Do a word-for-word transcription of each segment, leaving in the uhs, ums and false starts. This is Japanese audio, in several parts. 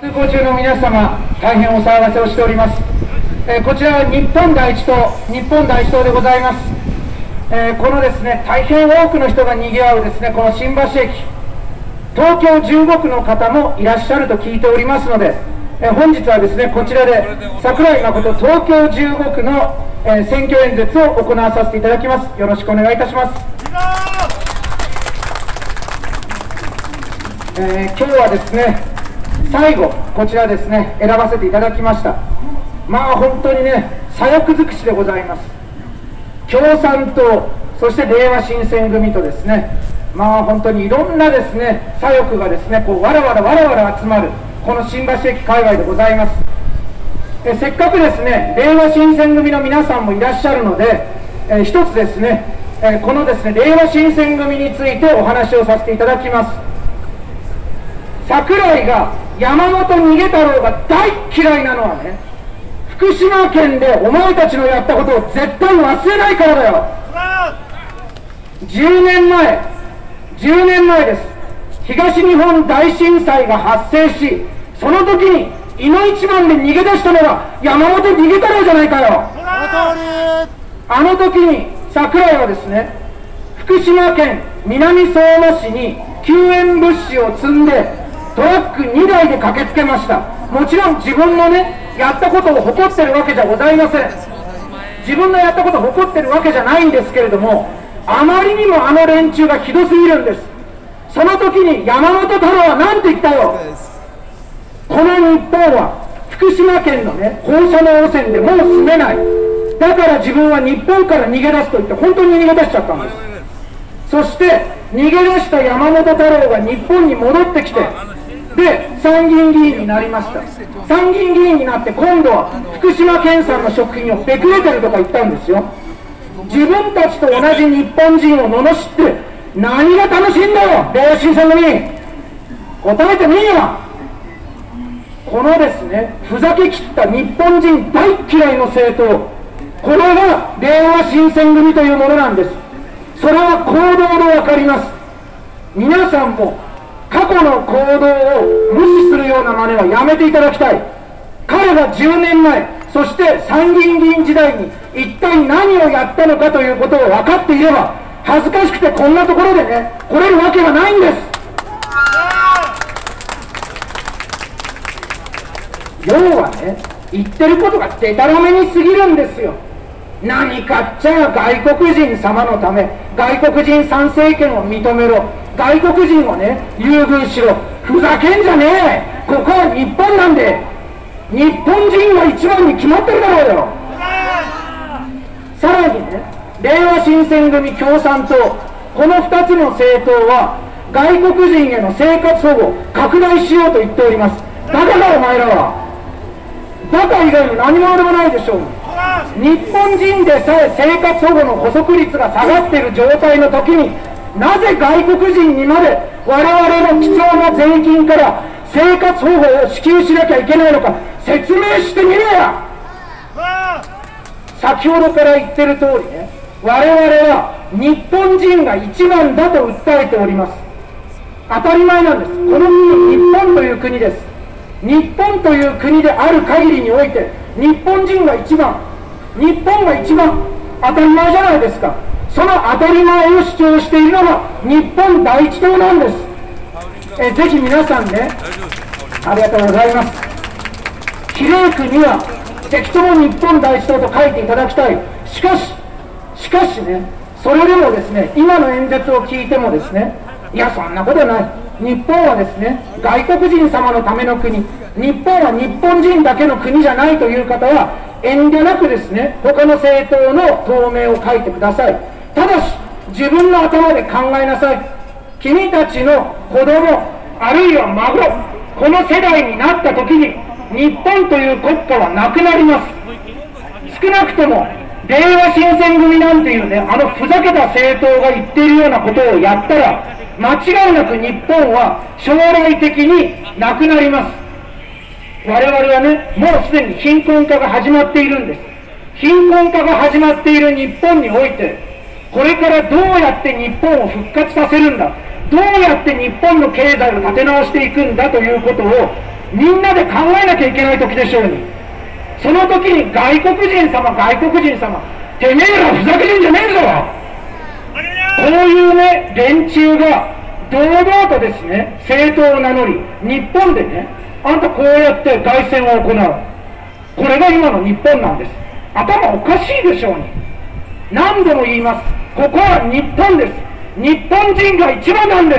通行中の皆様、大変お騒がせをしております。えー、こちらは日本第一党、日本第一党でございます。えー、このですね、大変多くの人が賑わうですね、この新橋駅、東京じゅうごくの方もいらっしゃると聞いておりますので、えー、本日はですね、こちらで櫻井誠東京じゅうごくの、えー、選挙演説を行わさせていただきます。よろしくお願いいたします。えー、今日はですね、最後、こちらですね、選ばせていただきました。まあ本当にね、左翼尽くしでございます。共産党、そしてれいわ新選組とですね、まあ本当にいろんなですね、左翼がですね、こうわらわらわらわら集まる、この新橋駅界隈でございます。えせっかくですね、れいわ新選組の皆さんもいらっしゃるので、え一つですね、えこのですね、れいわ新選組についてお話をさせていただきます。櫻井が山本逃げ太郎が大嫌いなのはね、福島県でお前たちのやったことを絶対忘れないからだよ。じゅうねんまえ、じゅうねんまえです。東日本大震災が発生し、その時にいの一番で逃げ出したのが山本逃げ太郎じゃないかよ。あの時に櫻井はですね、福島県南相馬市に救援物資を積んでトラックにだいで駆けつけました。もちろん自分のね、やったことを誇ってるわけじゃございません。自分のやったことを誇ってるわけじゃないんですけれども、あまりにもあの連中がひどすぎるんです。その時に山本太郎は何て言ったよ。この日本は福島県のね、放射能汚染でもう住めない、だから自分は日本から逃げ出すと言って本当に逃げ出しちゃったんです。そして逃げ出した山本太郎が日本に戻ってきて、で参議院議員になりました。参議院議員になって今度は福島県産の食品をべくれてるとか言ったんですよ。自分たちと同じ日本人を罵って何が楽しいんだよ、れいわ新選組。答えてみいよ。このですね、ふざけきった日本人大嫌いの政党、これがれいわ新選組というものなんです。それは行動で分かります。皆さんも過去の行動を無視するような真似はやめていただきたい。彼がじゅうねんまえ、そして参議院議員時代に一体何をやったのかということを分かっていれば、恥ずかしくてこんなところでね、来れるわけがないんです。要はね、言ってることがでたらめに過ぎるんですよ。何かっちゃ外国人様のため、外国人参政権を認めろ、外国人をね、優遇しろ、ふざけんじゃねえ。ここは日本なんで、日本人が一番に決まってるだろうよ。さらにね、れいわ新選組、共産党、このふたつの政党は外国人への生活保護を拡大しようと言っております。バカだお前らは。バカ以外の何者でもないでしょう。日本人でさえ生活保護の補足率が下がっている状態の時に、なぜ外国人にまで我々の貴重な税金から生活保護を支給しなきゃいけないのか説明してみろや。先ほどから言ってる通りね、我々は日本人が一番だと訴えております。当たり前なんです。この国、日本という国です。日本という国である限りにおいて日本人が一番、日本が一番、当たり前じゃないですか。その当たり前を主張しているのが日本第一党なんです。えぜひ皆さんね、ありがとうございます。比例区にはぜひとも日本第一党と書いていただきたい。しかししかしね、それでもですね、今の演説を聞いてもですね、いやそんなことない、日本はですね、外国人様のための国、日本は日本人だけの国じゃないという方は遠慮なくですね、他の政党の党名を書いてください。ただし自分の頭で考えなさい。君たちの子供、あるいは孫、この世代になった時に日本という国家はなくなります。少なくともれいわ新選組なんていうね、あのふざけた政党が言っているようなことをやったら間違いなく日本は将来的になくなります。我々はね、もうすでに貧困化が始まっているんです。貧困化が始まっている日本において、これからどうやって日本を復活させるんだ、どうやって日本の経済を立て直していくんだということをみんなで考えなきゃいけない時でしょうに、その時に外国人様外国人様てめえらふざけてんじゃねえぞ、こういうね連中が堂々とですね政党を名乗り、日本でねあんたこうやって凱旋を行う、これが今の日本なんです。頭おかしいでしょうに。何度も言います、ここは日本です。日本人が一番なんです。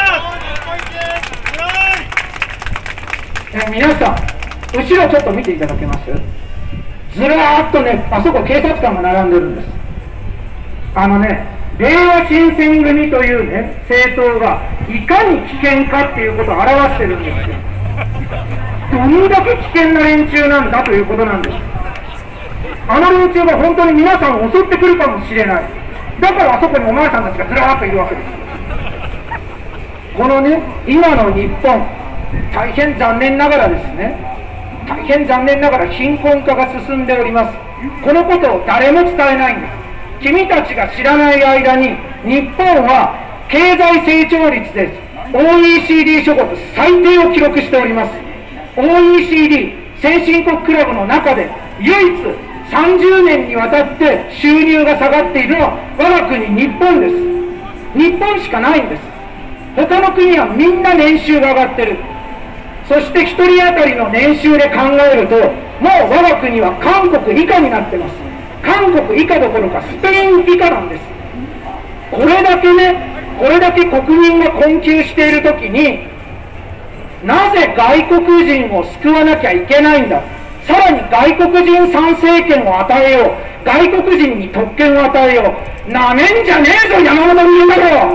え皆さん後ろちょっと見ていただけます？ずらーっとねあそこ警察官が並んでるんです。あのねれいわ新選組というね政党がいかに危険かっていうことを表してるんですよ。どんだけ危険な連中なんだということなんです。あの連中が本当に皆さんを襲ってくるかもしれない。だからあそこにお前さんたちがずらーっといるわけです。このね今の日本、大変残念ながらですね大変残念ながら貧困化が進んでおります。このことを誰も伝えないんです。君たちが知らない間に日本は経済成長率で オーイーシーディー 諸国最低を記録しております。 オーイーシーディー 先進国クラブの中で唯一さんじゅうねんにわたって収入が下がっているのは我が国日本です。日本しかないんです。他の国はみんな年収が上がってる。そしてひとり当たりの年収で考えるともう我が国は韓国以下になってます。韓国以下どころかスペイン以下なんです。これだけねこれだけ国民が困窮しているときになぜ外国人を救わなきゃいけないんだ、さらに外国人参政権を与えよう、外国人に特権を与えよう、なめんじゃねえぞ山本龍太郎。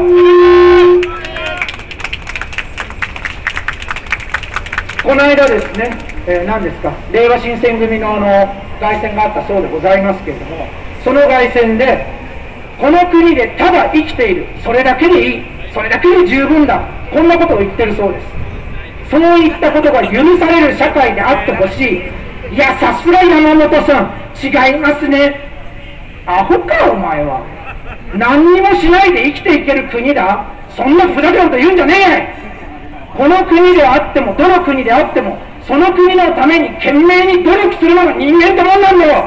この間ですね、えー、何ですかれいわ新選組のあの凱旋があったそうでございますけれども、その凱旋でこの国でただ生きている、それだけでいい、それだけで十分だ、こんなことを言ってるそうです。そういったことが許される社会であってほしい。いやさすが山本さん違いますね。アホかお前は。何にもしないで生きていける国だ、そんなふざけたこと言うんじゃねえ。この国であってもどの国であってもその国のために懸命に努力するのが人間ってもんなんだよ。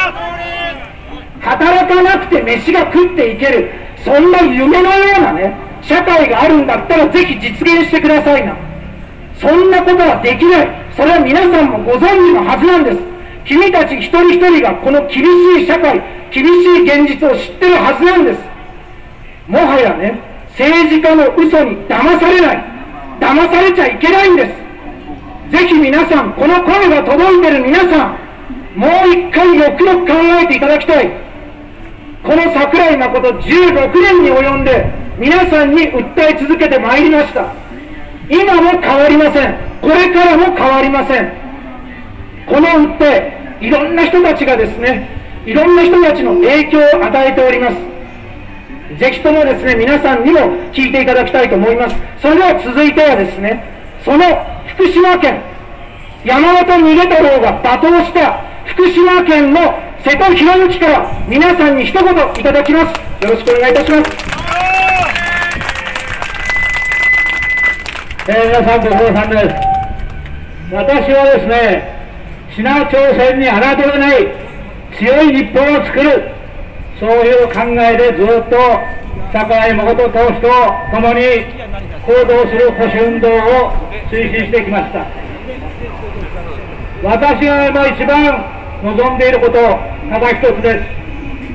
働かなくて飯が食っていける、そんな夢のようなね社会があるんだったらぜひ実現してくださいな。そんなことはできない。それは皆さんもご存知のはずなんです。君たち一人一人がこの厳しい社会、厳しい現実を知ってるはずなんです。もはやね政治家の嘘に騙されない、騙されちゃいけないんです。ぜひ皆さん、この声が届いている皆さん、もう一回よくよく考えていただきたい。この桜井誠じゅうろくねんに及んで皆さんに訴え続けてまいりました。今も変わりません。これからも変わりません。この訴え、いろんな人たちがですね、いろんな人たちの影響を与えております。ぜひともですね、皆さんにも聞いていただきたいと思います。それでは続いてはですね、その福島県、山本逃げ太郎が罵倒した福島県の瀬戸広之から皆さんに一言いただきます。よろしくお願いいたします。 えー、皆さんご苦労さんです。私はですね、北朝鮮に侮れない強い日本を作る、そういう考えでずっと桜井誠党首と共に行動する保守運動を推進してきました。私が今一番望んでいることただ一つです。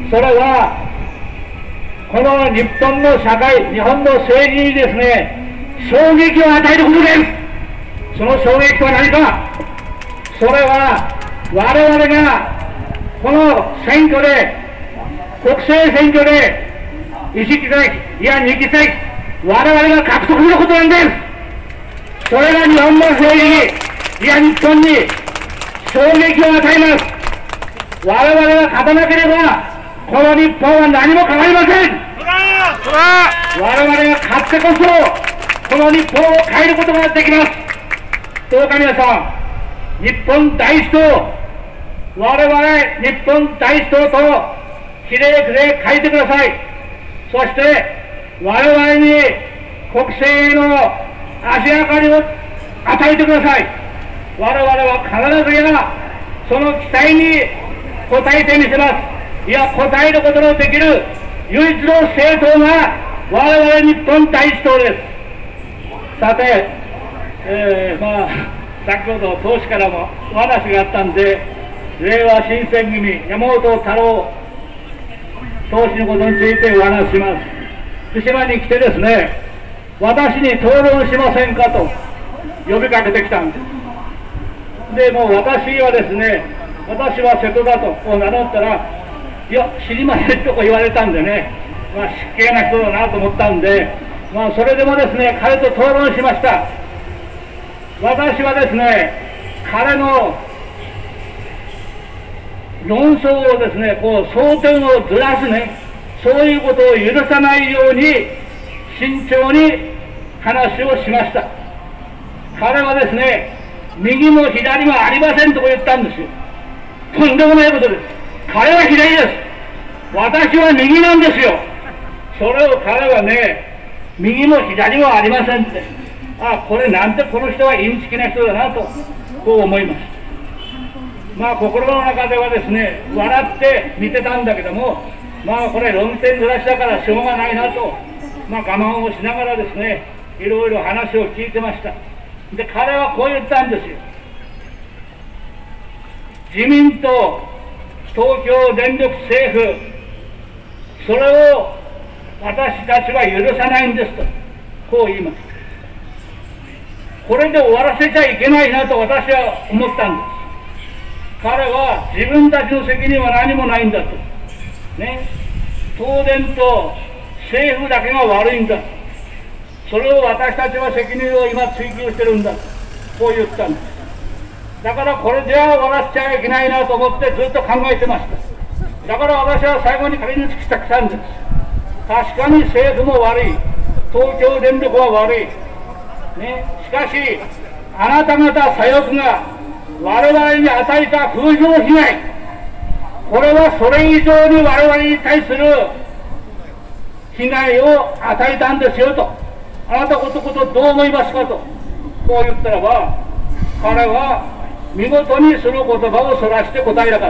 それはこの日本の社会、日本の政治にですね、衝撃を与えることです。その衝撃とは何か。それは我々がこの選挙で、国政選挙でいち議席、いやに議席、我々が獲得することなんです。それが日本の政治に、いや日本に衝撃を与えます。我々が勝たなければこの日本は何も変わりません。我々が勝ってこそこの日本を変えることができます。どうか皆さん、日本第一党、我々日本第一党と比例区で変えてください。そして我々に国政への足がかりを与えてください。 我々は必ずやその期待に応えてみせます。いや、応えることのできる唯一の政党が我々日本第一党です。さて、えー、まあ先ほど党首からもお話があったんで、れいわ新選組山本太郎党首のことについてお話しします。福島に来てですね、私に討論しませんかと呼びかけてきたんです。でもう私はですね、私は瀬戸だとこう名乗ったら、いや知りませんとこ言われたんでね、まあ失敬な人だなと思ったんで、まあそれでもですね彼と討論しました。私はですね、彼の論争をですね、こう争点をずらすね、そういうことを許さないように慎重に話をしました。彼はですね、右も左もありませんと言ったんですよ。とんでもないことです。彼は左です。私は右なんですよ。それを彼はね、右も左もありませんって。あ、これなんてこの人はインチキな人だなとこう思います。まあ心の中ではですね、笑って見てたんだけども、まあこれ論点ずらしだからしょうがないなと、まあ我慢をしながらですね、いろいろ話を聞いてました。で、彼はこう言ったんですよ。自民党、東京電力政府、それを私たちは許さないんですと、こう言います。これで終わらせちゃいけないなと私は思ったんです。彼は自分たちの責任は何もないんだと。ね、東電と政府だけが悪いんだ。それを私たちは責任を今追及してるんだ。こう言ったんです。だからこれじゃ終わらせちゃいけないなと思ってずっと考えてました。だから私は最後に仮に突きしたくたんです。確かに政府も悪い。東京電力は悪い。ね、しかし、あなた方左翼が我々に与えた風評被害、これはそれ以上に我々に対する被害を与えたんですよと。あなたことことどう思いますかと。こう言ったらば、彼は見事にその言葉をそらして答えなかった。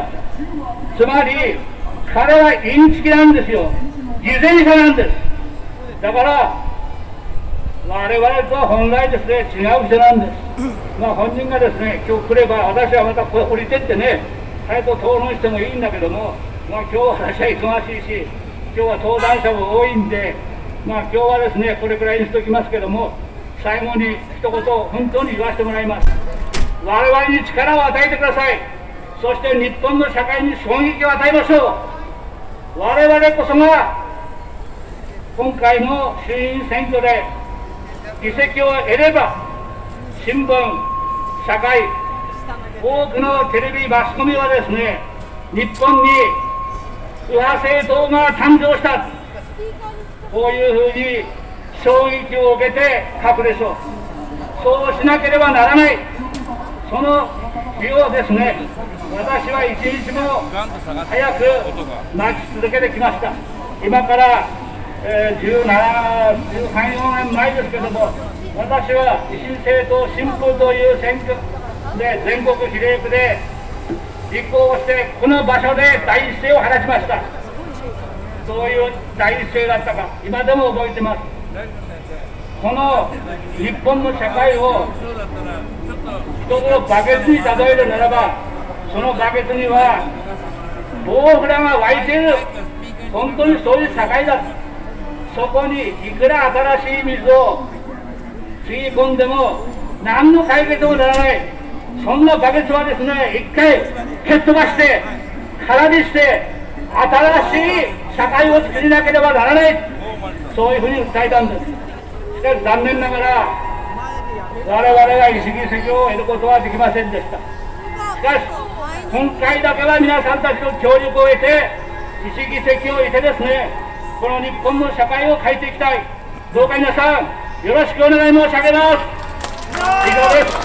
つまり、彼はインチキなんですよ。偽善者なんです。だから、我々とは本来ですね、違う人なんです。まあ本人がですね、今日来れば、私はまたこれ降りてってね、彼と討論してもいいんだけども、まあ今日は私は忙しいし、今日は登壇者も多いんで、まあ今日はですね、これくらいにしておきますけども、最後に一言、本当に言わせてもらいます。我々に力を与えてください。そして日本の社会に衝撃を与えましょう。我々こそが、今回の衆院選挙で、議席を得れば、新聞、社会、多くのテレビ、マスコミはですね、日本に右派政党が誕生した、こういうふうに衝撃を受けて書くでしょう。そうしなければならない、その日をですね、私は一日も早く待ち続けてきました。今からえー、じゅうなな、じゅうさん、よねんまえですけども、私は維新政党新風という選挙で全国比例区で立候補して、この場所で第一声を放ちました。どういう第一声だったか、今でも覚えてます。この日本の社会を一つバケツに例えるならば、そのバケツには棒札が湧いている、本当にそういう社会だ。そこにいくら新しい水をつぎ込んでも何の解決もならない、そんなバケツはですね、一回蹴っ飛ばして空にして新しい社会を作りなければならない、そういうふうに訴えたんです。しかし残念ながら我々が一議席を得ることはできませんでした。しかし今回だけは皆さんたちの協力を得て一議席を得てですね、この日本の社会を変えていきたい。どうか皆さんよろしくお願い申し上げます。以上です。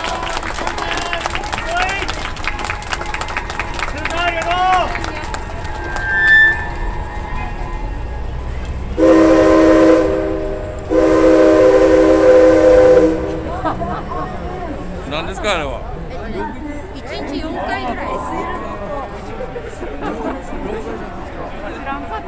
何ですかあれは。 日よんかいぐらい エスエル の知らんかった。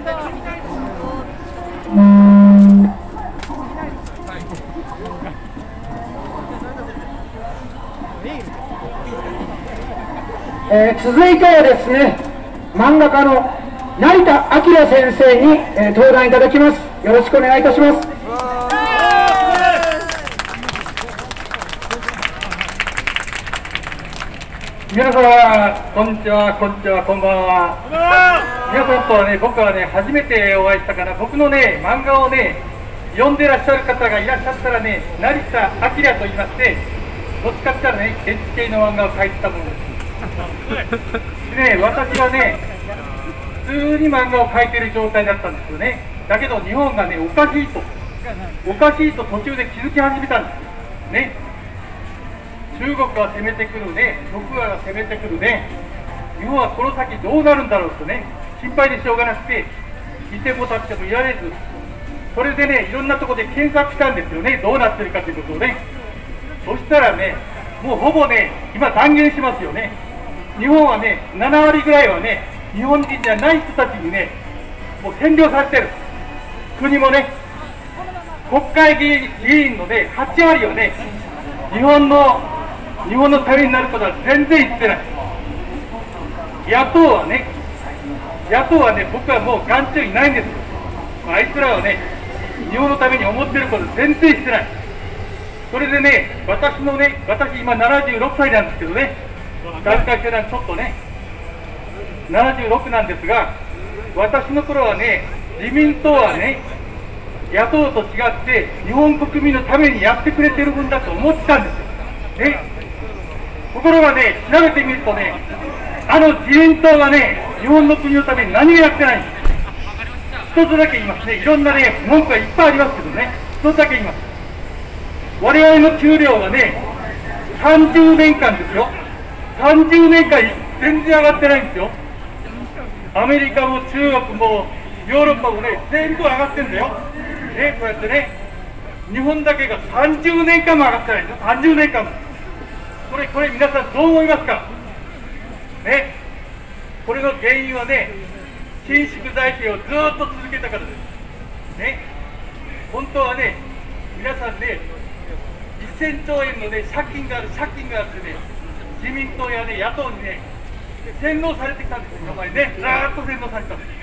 えー、続いてはですね、漫画家の成田明先生に、えー、登壇いただきます。よろしくお願いいたします。 皆様、こんにちは、こんにちは、こんばんは。皆さんとはね、僕はね、初めてお会いしたから、僕のね、漫画をね、読んでらっしゃる方がいらっしゃったらね、成田明と言いまして、どっちかって言ったらね、エッチ系の漫画を描いてたものです。でね、私はね、普通に漫画を描いてる状態だったんですよね。だけど日本がね、おかしいと、おかしいと途中で気づき始めたんですよ。ね。中国が攻めてくるね、徳川が攻めてくるね、日本はこの先どうなるんだろうとね、心配でしょうがなくて、いてもたってもいられず、それでね、いろんなところで検索したんですよね、どうなってるかということをね。そしたらね、もうほぼね、今断言しますよね。日本はね、ななわりぐらいはね、日本人じゃない人たちにね、もう占領されてる。国もね、国会議員議員のね、はちわりはね、日本の、日本のためになることは全然言ってない。野党はね、野党はね、僕はもう眼中いないんですよ。あいつらはね、日本のために思ってること全然してない。それでね、私のね、私今ななじゅうろくさいなんですけどね、団塊世代ちょっとね、ななじゅうろくなんですが、私の頃はね、自民党はね、野党と違って日本国民のためにやってくれてる分だと思ってたんですよ。ね、ところがね、調べてみるとね、あの自民党がね、日本の国のために何もやってないんです。一つだけ言いますね、いろんなね、文句はいっぱいありますけどね、一つだけ言います。我々の給料はね、さんじゅうねんかんですよ。さんじゅうねんかん全然上がってないんですよ。アメリカも中国もヨーロッパもね、全部上がってんだよ。ね、こうやってね、日本だけがさんじゅうねんかんも上がってないんですよ。さんじゅうねんかんも。これ、これ皆さんどう思いますかね。これの原因はね、緊縮財政をずーっと続けたからです。ね。本当はね、皆さんね、せんちょうえんのね、借金がある、借金があってね、自民党やね、野党にね、洗脳されてきたんですよ、今までね、ずーっと洗脳されてたんです。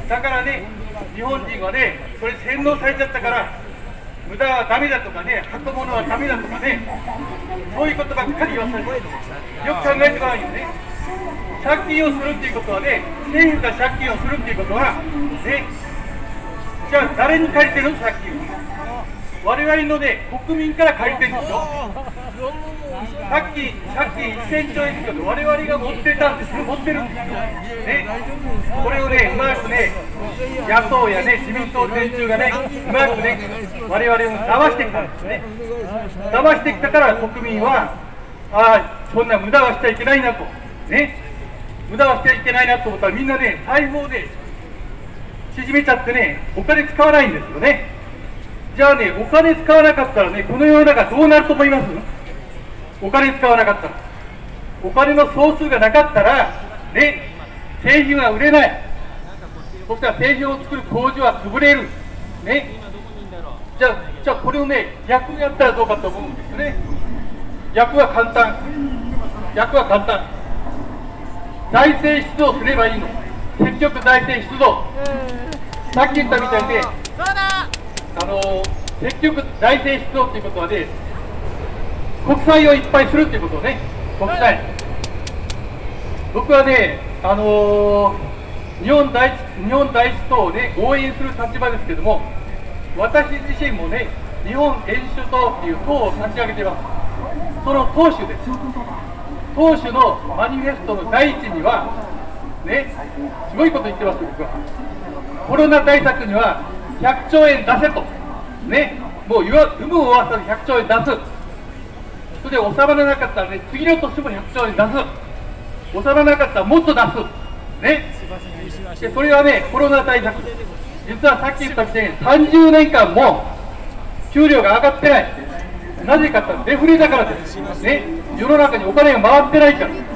だからね、日本人はね、それ洗脳されちゃったから、無駄はダメだとかね、箱物はダメだとかね、そういうことばっかり言わされて、よく考えてごらんよね。借金をするっていうことはね、政府が借金をするっていうことは、ね、じゃあ誰に借りてるの、借金を。我々のね、国民から借りてるんですよ。借金、借金せんちょうえんですけど、我々が持ってたんですよ、持ってるんですよ。ね、これをね、うまくね、野党やね、自民党連中がね、うまくね、我々を騙してきたんですね。騙してきたから国民は、ああ、そんな無駄はしちゃいけないなと。ね、無駄はしちゃいけないなと思ったら、みんなね、財布をね、縮めちゃってね、お金使わないんですよね。じゃあね、お金使わなかったらね、この世の中どうなると思います？お金使わなかったら。お金の総数がなかったら、ね、製品は売れない。そしたら製品を作る工場は潰れる。ね。じゃあ、じゃあこれをね、逆やったらどうかと思うんですよね。逆は簡単。逆は簡単。財政出動すればいいの。積極財政出動。さっき言ったみたいで、あの積極財政出動ということはね、国債をいっぱいするということをね、国債。僕はね、あのー、日本第一日本第一党をね、応援する立場ですけども、私自身もね、日本演習党っていう党を立ち上げています。その党首です。党首のマニフェストの第一には、ね、すごいこと言ってます、僕は。コロナ対策にはひゃくちょうえん出せと。ね、もう有無を合わせてひゃくちょうえん出す。それで収まらなかったらね、次の年もひゃくちょうえん出す。収まらなかったらもっと出す。ね。で、それはね、コロナ対策。実はさっき言ったみたいにさんじゅうねんかんも給料が上がってない。なぜかってデフレだからです。ね。世の中にお金が回ってないから。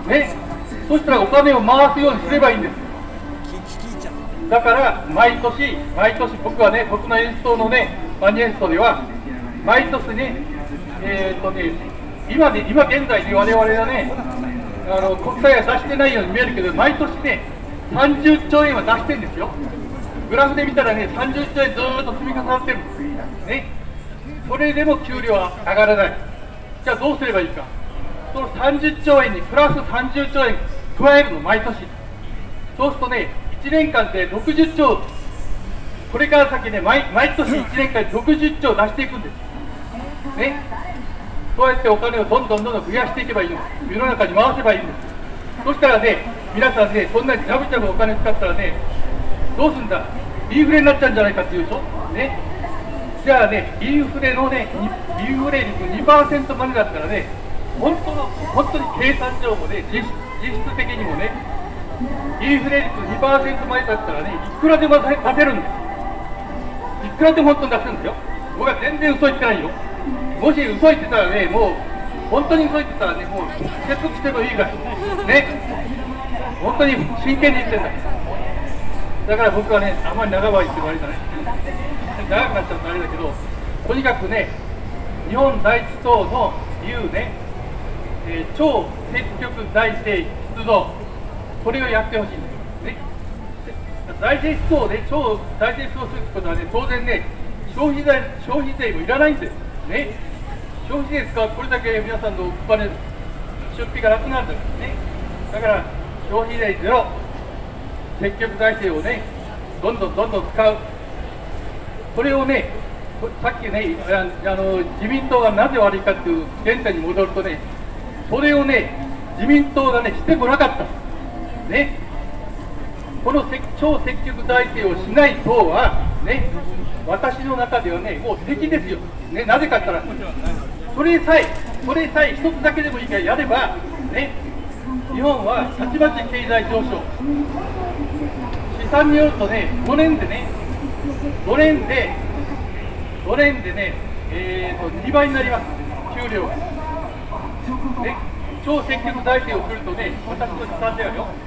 ね、そしたらお金を回すようにすればいいんです。だから毎年毎年僕はね、僕の演奏のねマニエストでは毎年ね、えー、っとね今で今現在で我々はね、あの国債は出してないように見えるけど、毎年ねさんじゅっちょうえんは出してるんですよ。グラフで見たらねさんじゅっちょうえんずーっと積み重なってるんですね。それでも給料は上がらない。じゃあどうすればいいか。そのさんじゅっちょうえんにプラスさんじゅっちょうえん加えるの、毎年。そうするとねいちねんかんでろくじゅっちょう、これから先ね 毎, 毎年いちねんかんでろくじゅっちょう出していくんですね。そうやってお金をどんどんどんどん増やしていけばいいの。世の中に回せばいいんです。そしたらね皆さんね、そんなにジャブジャブお金使ったらねどうすんだ、インフレになっちゃうんじゃないかっていうでしょね。じゃあね、インフレのねインフレ率 にパーセント までだったらね、本当の本当に計算上もね、実質実質的にもね、インフレ率 にパーセント までだったらね、いくらでも出せるんです。いくらでも本当に出せるんですよ。僕は全然嘘言ってないよ。もし嘘言ってたらね、もう本当に嘘言ってたらね、もう説得してもいいからね、本当に真剣に言ってんだ。だから僕はね、あんまり長場言ってもあれじゃない、長くなっちゃうとあれだけど、とにかくね、日本第一党の言うね、えー、超積極財政出動、これをやってほしいんですね。財政出動で超財政出動することはね、当然ね、消費税消費税もいらないんですね。消費税使うとこれだけ皆さんのお金出費がなくなるんですね。だから消費税ゼロ、積極財政をねどんどんどんどん使う。これをね、さっきねあの自民党がなぜ悪いかっていう原点に戻るとね、それをね自民党がねしてこなかったね。この超積極財政をしない党はね、私の中ではねもう敵ですよ、ね、なぜかって言ったらそれさえそれさえ一つだけでもいいからやればね、日本はたちまち経済上昇、試算によるとねごねんでねごねんでごねんでね、えー、とにばいになります、給料がね。超積極財政をするとね、私の試算ではよ、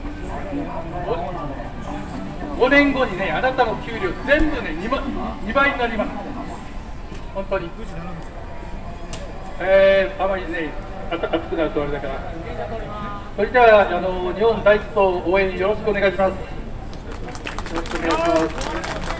ごねんごにね、あなたの給料全部ね 2, 倍にばいになります。本当に。えー、あまりね、熱くなるとあれだから。それではあの日本第一党応援よろしくお願いします。よろしくお願いします。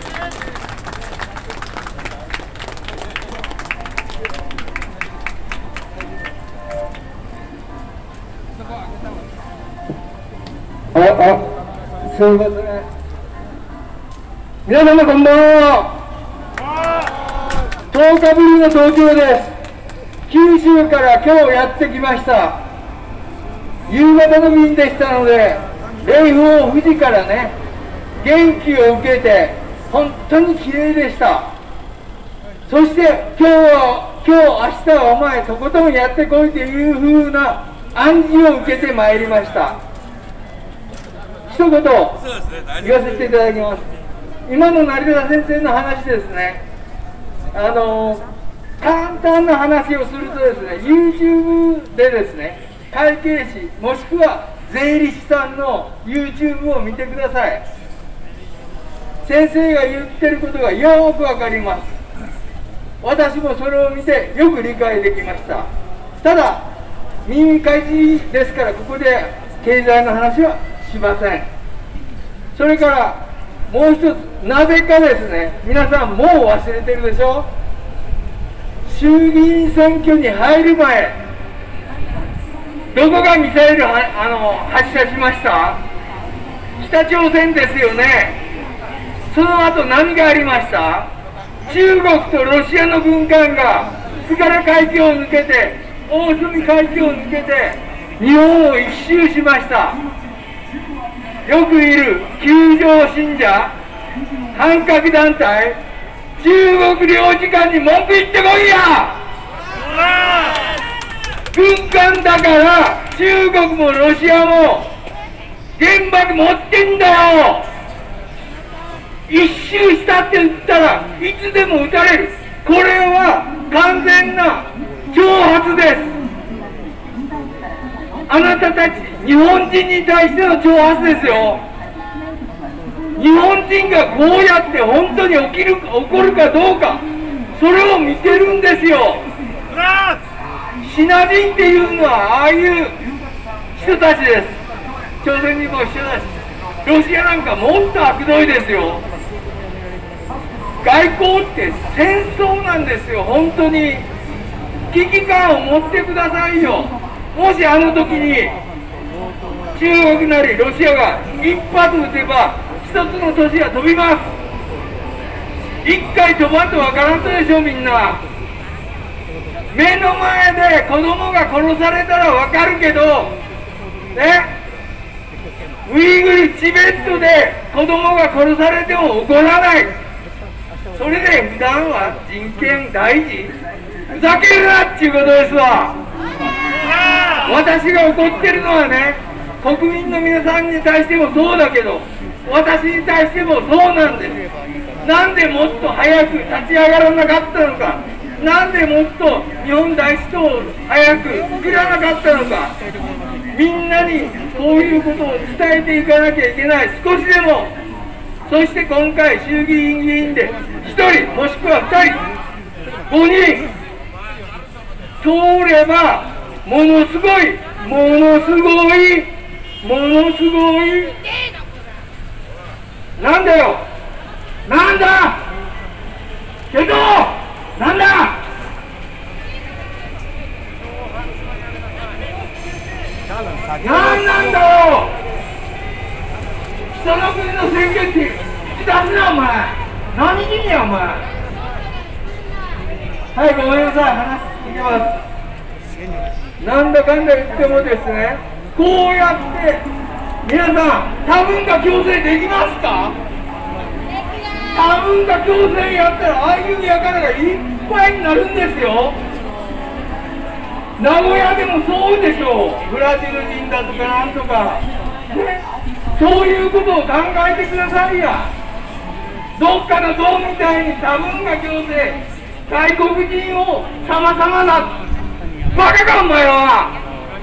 あ、あ、すみません。皆様こんばんは。とおかぶりの東京です。九州から今日やってきました。夕方の便でしたので、霊峰富士からね、元気を受けて、本当に綺麗でした。そして今日は、今日、明日はお前とことんやってこいというふうな暗示を受けてまいりました。一言言わせていただきます。今の成田先生の話ですね、あの簡単な話をするとですね、YouTube でですね、会計士もしくは税理士さんの YouTube を見てください。先生が言ってることがよくわかります。私もそれを見てよく理解できました。ただ耳かじですから、ここで経済の話はしません。それからもう一つ、なぜかですね、皆さんもう忘れてるでしょ。衆議院選挙に入る前、どこがミサイルはあの発射しました？北朝鮮ですよね。その後何がありました？中国とロシアの軍艦が津軽海峡を抜けて、大隅海峡を抜けて日本を一周しました。よくいる球場信者、反核団体、中国領事館に文句言ってこいや。軍艦だから中国もロシアも原爆持ってんだよ。一周したって言ったらいつでも撃たれる。これは完全な挑発です。 あなたたち日本人に対しての挑発ですよ。日本人がこうやって本当に起きる起こるかどうか、それを見てるんですよ。シナ人っていうのはああいう人たちです。朝鮮にも一緒だし、ロシアなんかもっと悪どいですよ。外交って戦争なんですよ。本当に危機感を持ってくださいよ。もしあの時に中国なりロシアが一発撃てば一つの都市が飛びます。一回飛ばんとわからんとでしょ。みんな目の前で子供が殺されたらわかるけどね、ウイグル、チベットで子供が殺されても怒らない。それで普段は人権大事、ふざけるなっていうことですわ。私が怒ってるのはね、国民の皆さんに対してもそうだけど、私に対してもそうなんです。なんでもっと早く立ち上がらなかったのか、なんでもっと日本大使党を早く作らなかったのか、みんなにこういうことを伝えていかなきゃいけない。少しでも。そして今回衆議院議員でひとりもしくはふたりごにん通れば、ものすごいものすごいものすごいなんだよ、なんだけどなんだなんなんだよ、人の国の宣言って引き出すなお前、何人やお前。はい、ごめんなさい、話聞きます。なんだかんだ言ってもですね、こうやって皆さん多文化共生できますか？多文化共生やったらああいう輩がいっぱいになるんですよ。名古屋でもそうでしょう。ブラジル人だとかなんとか、ね、そういうことを考えてくださいや。どっかの像みたいに多文化共生、外国人を様々なバカかお前は。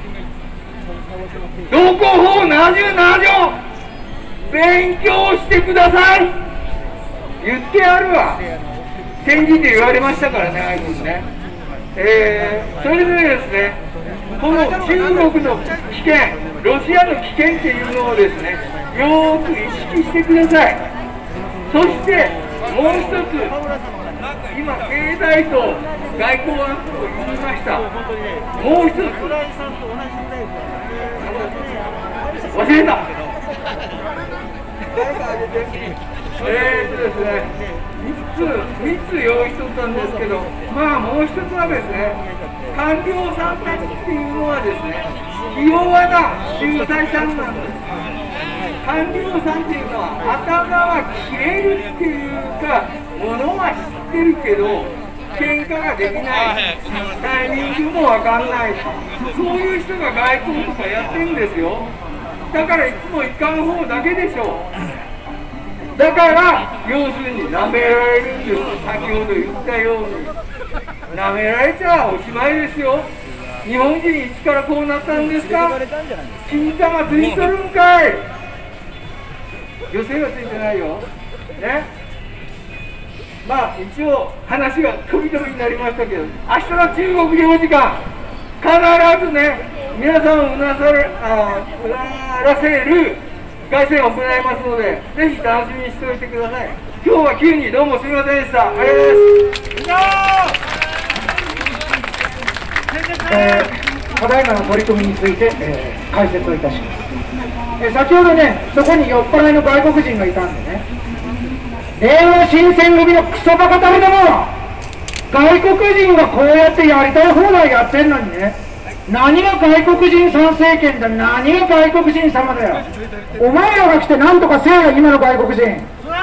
道交法ななじゅうななじょう勉強してください。言ってやるわ。天気って言われましたからね、あいつね。えー、それでですね、この中国の危険、ロシアの危険っていうのをですね、よーく意識してください。そしてもう一つ、今経済と外交安保を言いました。もう一つ忘れた。えーとですね、みっつ、みっつ用意しとったんですけど、まあもう一つはですね、官僚さんたちっていうのはですね、ひ弱な秀才さんなんです。官僚さんっていうのは頭は切れるっていうか、ものは知ってるけど喧嘩ができない、タイミングもわかんない、そういう人が外交とかやってるんですよ。だからいつもいかん方だけでしょう。だから要するに舐められるんです。先ほど言ったように舐められちゃおしまいですよ。日本人いつからこうなったんですか？金玉ついとるんかい。女性はついてないよね。まあ一応話が飛び飛びになりましたけど、明日の中国領事館必ずね、皆さんをうなされあうならせる凱旋を行いますので、ぜひ楽しみにしておいてください。今日は急にどうもすみませんでした。ありがとうございます。 えー、ただいまの取り組みについて、えー、解説をいたします。えー、先ほどね、そこに酔っ払いの外国人がいたんでね、令和新選組のクソバカたれども、外国人がこうやってやりたい放題やってんのにね、何が外国人参政権だ、何が外国人様だよ。お前らが来て何とかせえよ、今の外国人。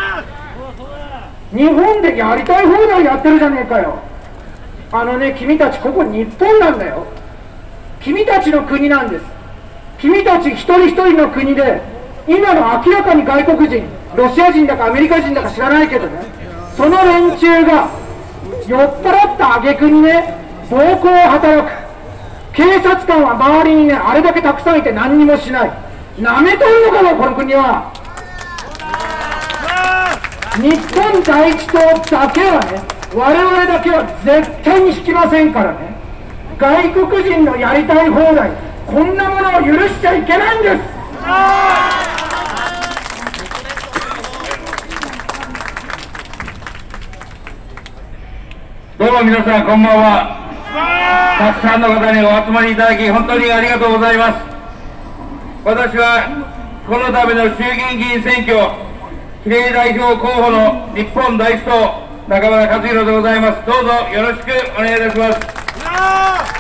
日本でやりたい放題やってるじゃねえかよ。あのね、君たちここ日本なんだよ。君たちの国なんです。君たち一人一人の国で、今の明らかに外国人、ロシア人だかアメリカ人だか知らないけどね、その連中が酔っ払った挙句にね、暴行を働く、 警察官は周りにねあれだけたくさんいて何にもしない。なめとるのかなこの国は。日本第一党だけはね、我々だけは絶対に引きませんからね。外国人のやりたい放題、こんなものを許しちゃいけないんです。 どうも皆さんこんばんは。たくさんの方にお集まりいただき本当にありがとうございます。私はこの度の衆議院議員選挙比例代表候補の日本第一党中村克弘でございます。どうぞよろしくお願いいたします。